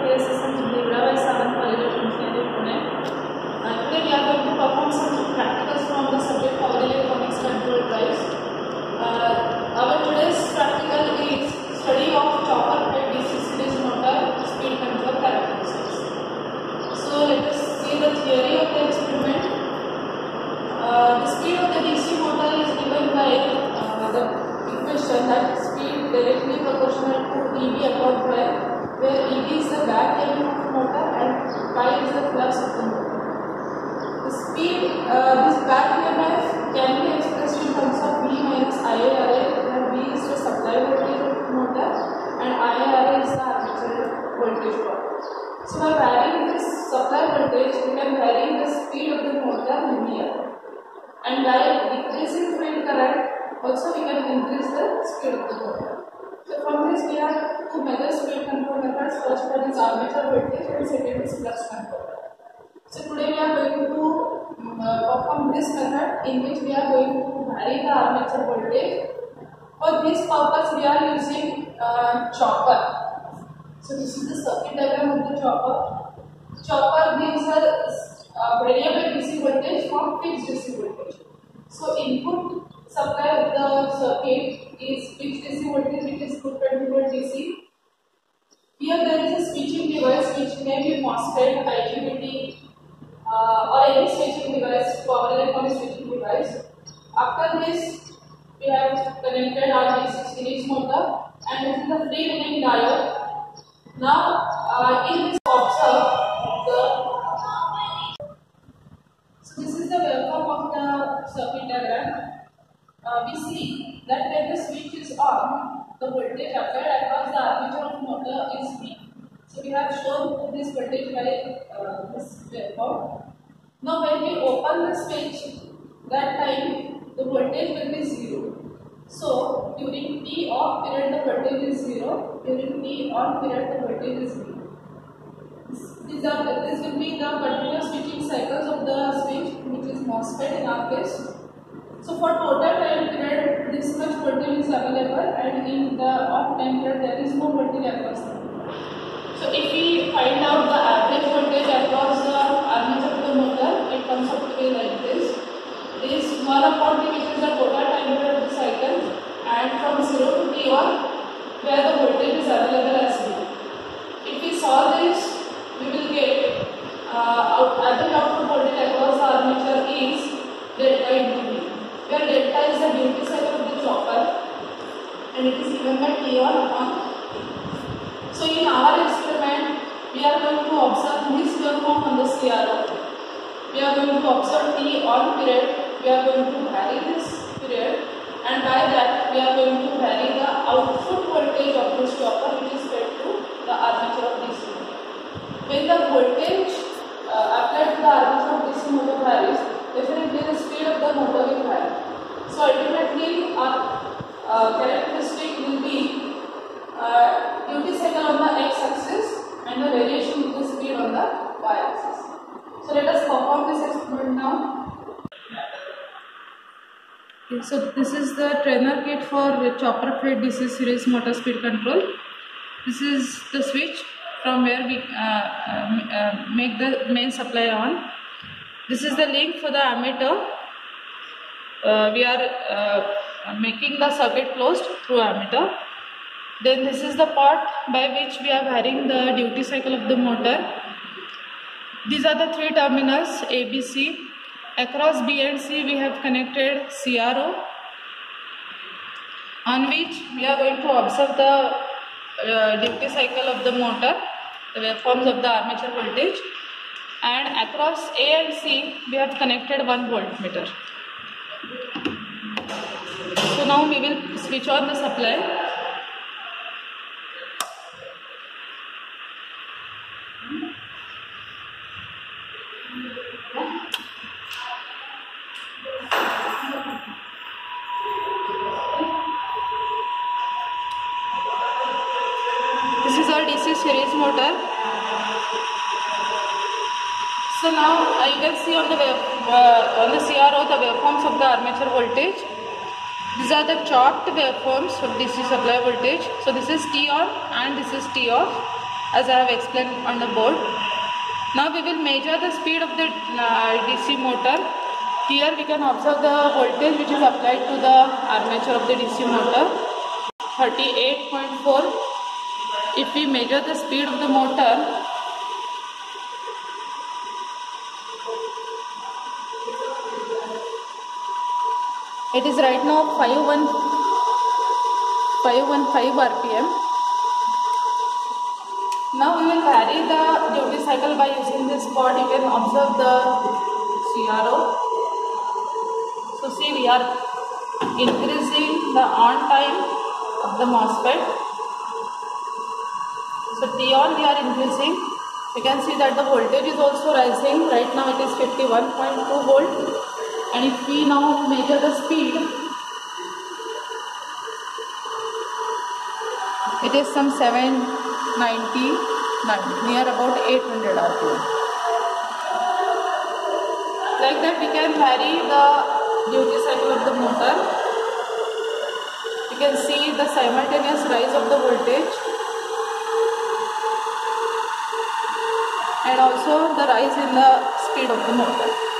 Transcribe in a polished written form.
Systems in the Vira by Savan College of Engineering, Pune. Today we are going to perform some practicals from the subject Power Electronics Control Drives. Our today's practical is study of chopper head DC series motor speed control characteristics. So let us see the theory of the experiment. The speed of the DC motor is given by the equation that speed directly proportional to EB upon Y, where EB is the back EMF of the motor and Y is the flux of the motor. The speed, this back EMF can be expressed in terms of V minus IARA, where V is the supply voltage of the motor and IARA is the armature voltage drop. So by varying this supply voltage, we can vary the speed of the motor linearly. And by decreasing field current, also we can increase the speed of the motor. So from this we have two major speed control methods. First one is armature voltage and second is flux control. So today we are going to perform this method in which we are going to vary the armature voltage. For this purpose we are using chopper. So this is the circuit diagram of the chopper. Chopper gives us variable DC voltage from fixed DC voltage. So input supply of the circuit is fixed DC voltage, which is 220 volt DC. Here there is a switching device which may be MOSFET, IGBT or any switching device, power electronic switching device. After this we have connected our DC series motor and this is the freewheeling diode. Now in this observe this is the waveform of the circuit diagram. We see that when the switch is on, the voltage applied across the armature of the motor is V. So we have shown this voltage by this waveform. Now when we open the switch, that time the voltage will be 0. So during T off period the voltage is 0. During T on period the voltage is 0. This will be the continuous switching cycles of the switch, which is MOSFET in our case. So for total time period, this much voltage is available, and in the off time period there is no voltage across the motor. So if we find out the average voltage across the armature of the motor, it comes up to be like this. This 1 upon T, which is the total time period of the cycle, and from 0 to T on, where the voltage is available as V. If we solve this, we will get average output voltage across the armature is delta into V, where delta is the duty cycle of the chopper and it is given by T on upon. So in our experiment, we are going to observe this waveform on the CRO. We are going to observe T on period, we are going to vary this period, and by that we are going to vary the output voltage of this chopper which is fed to the armature of this motor. When the voltage applied to the armature of DC motor varies, definitely the speed of the motor will vary. So ultimately our characteristic will be duty cycle on the x-axis and the variation with the speed on the y-axis. So let us perform this experiment now. Okay, so this is the trainer kit for chopper fed DC series motor speed control. This is the switch from where we make the main supply on. This is the link for the ammeter. We are making the circuit closed through ammeter. Then this is the part by which we are varying the duty cycle of the motor. These are the 3 terminals A, B, C. Across B and C we have connected CRO, on which we are going to observe the duty cycle of the motor, the waveforms of the armature voltage, and across A and C we have connected 1 voltmeter. So now we will switch on the supply. This is our DC series motor. So now you can see on the CRO the waveforms of the armature voltage. These are the chopped waveforms of DC supply voltage. So this is T on and this is T off. as I have explained on the board. Now we will measure the speed of the DC motor. Here we can observe the voltage which is applied to the armature of the DC motor, 38.4. If we measure the speed of the motor, it is right now 515 RPM. Now we will vary the duty cycle by using this pod. You can observe the CRO. So see, we are increasing the on time of the MOSFET. So T-on we are increasing. You can see that the voltage is also rising. Right now it is 51.2 volt. And if we now measure the speed, it is some 799, near about 800 RPM. Like that we can vary the duty cycle of the motor. You can see the simultaneous rise of the voltage and also the rise in the speed of the motor.